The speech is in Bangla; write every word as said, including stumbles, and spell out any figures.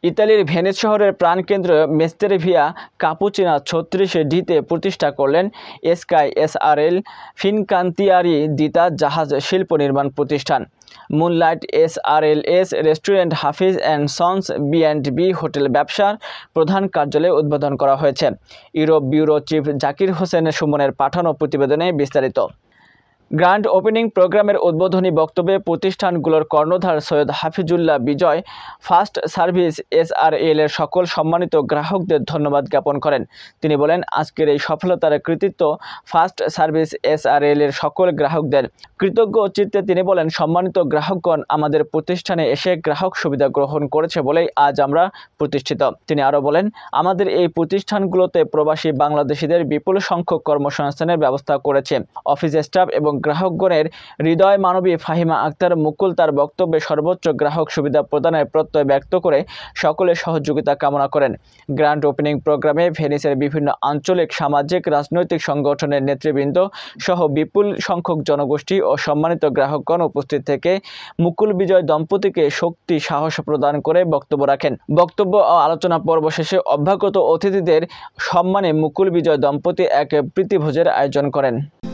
ইতালির ভেনিস শহরের প্রাণকেন্দ্র মেস্তেরেভিয়া কাপুচিনা ছত্রিশ ডিতে প্রতিষ্ঠা করলেন স্কাই এসআরএল ফিনকান্তিয়ারি দিতা জাহাজ শিল্প নির্মাণ প্রতিষ্ঠান। Moonlight SRLS restaurant Hafiz and sons B and B hotel ব্যবসার প্রধান কার্যালয়ে উদ্বোধন করা হয়েছে। Europe bureau chief Zakir Hossain সুমনের পাঠানো প্রতিবেদনে বিস্তারিত। গ্র্যান্ড ওপেনিং প্রোগ্রামের উদ্বোধনী বক্তব্যে প্রতিষ্ঠানগুলোর কর্ণধার Syed Hafizullah Bijoy first service SRL এর সকল সম্মানিত গ্রাহকদের ধন্যবাদ জ্ঞাপন করেন। তিনি বলেন, আজকের এই সফলতার কৃতিত্ব ফার্স্ট সার্ভিস এসআরএল এর সকল গ্রাহকদের। কৃতজ্ঞ চিত্তে তিনি বলেন, সম্মানিত গ্রাহকগণ আমাদের প্রতিষ্ঠানে এসে গ্রাহক সুবিধা গ্রহণ করেছে বলেই আজ আমরা প্রতিষ্ঠিত। তিনি আরও বলেন, আমাদের এই প্রতিষ্ঠানগুলোতে প্রবাসী বাংলাদেশিদের বিপুল সংখ্যক কর্মসংস্থানের ব্যবস্থা করেছে। অফিস স্টাফ এবং গ্রাহকগণের হৃদয় মানবী ফাহিমা আক্তার মুকুল তার বক্তব্যে সর্বোচ্চ গ্রাহক সুবিধা প্রদানের প্রত্যয় ব্যক্ত করে সকলের সহযোগিতা কামনা করেন। গ্র্যান্ড ওপেনিং প্রোগ্রামে ভেনিসের বিভিন্ন আঞ্চলিক সামাজিক রাজনৈতিক সংগঠনের নেতৃবৃন্দ সহ বিপুল সংখ্যক জনগোষ্ঠী ও সম্মানিত গ্রাহকগণ উপস্থিত থেকে মুকুল বিজয় দম্পতিকে শক্তি সাহস প্রদান করে বক্তব্য রাখেন। বক্তব্য ও আলোচনা পর্ব শেষে অভ্যাগত অতিথিদের সম্মানে মুকুল বিজয় দম্পতি এক প্রীতিভোজের আয়োজন করেন।